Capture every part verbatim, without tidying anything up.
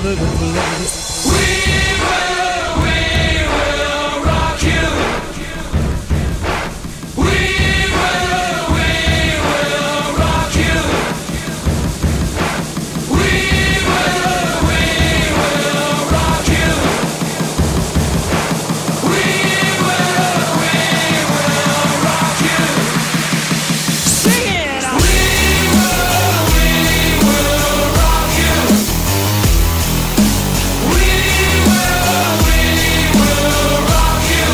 over the place. We will, we will rock you. We will, we will rock you. We will, we will rock you. We will, we will rock you. Sing it! We will, we will rock you. We will, we will rock you.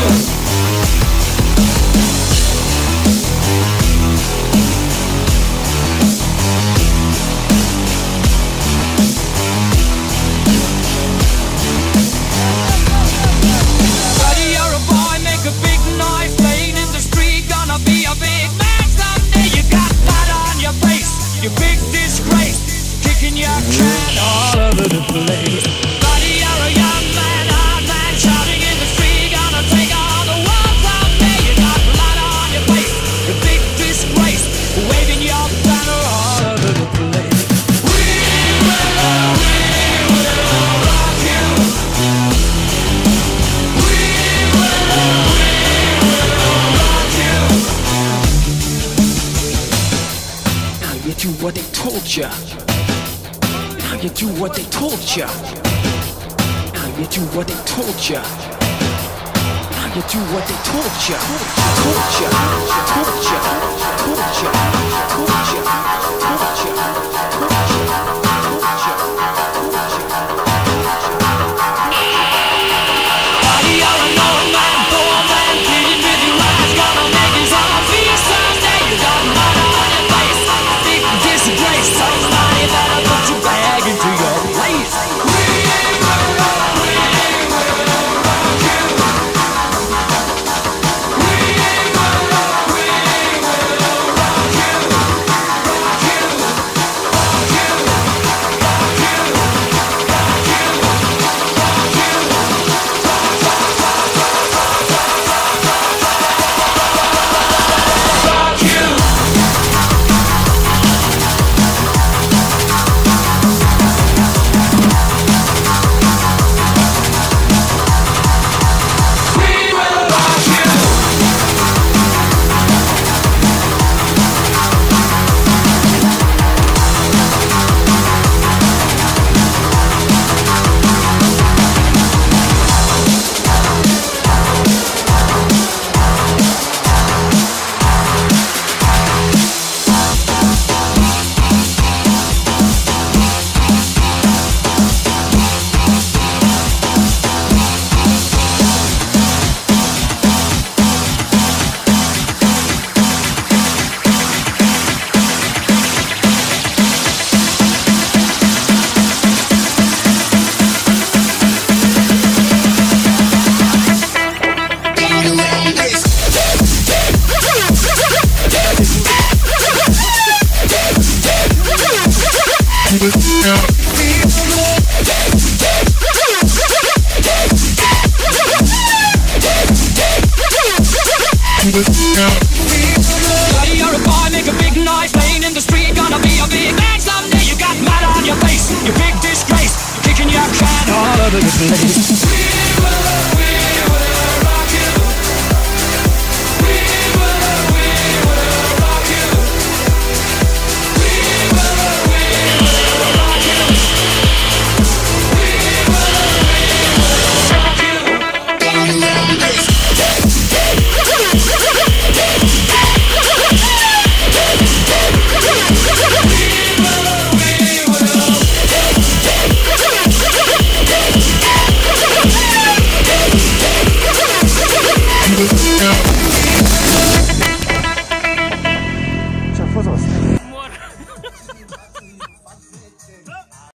Buddy, you're a boy, make a big noise, playing in the street, gonna be a big man someday. You got blood on your face, you big disgrace, kicking your can all over the place. Buddy, you're a young man, hard man, shouting in the street, gonna take on the world someday. You got blood on your face, you big disgrace, waving your banner all over the place. We will, we will rock you. We will, we will rock you. Now you do what they told ya. Now you do what they told ya. Now you do what they told ya. Now you do what they told ya. Told ya. Told ya. Told ya. Told ya. Told ya. Buddy, you're an old man, poor man, pleading with your eyes, gonna make his own fear someday. You got mud on your face, big disgrace, somebody better put your bag into your place. We will, we will rock you. We will, we will rock you. Rock you, rock you, rock you, rock you, rock you. Rock you. We will rock you. Buddy, you're a boy, make a big noise, playing in the street, gonna be a big man someday. You got mud on your face, you big disgrace, kicking your can all over the place.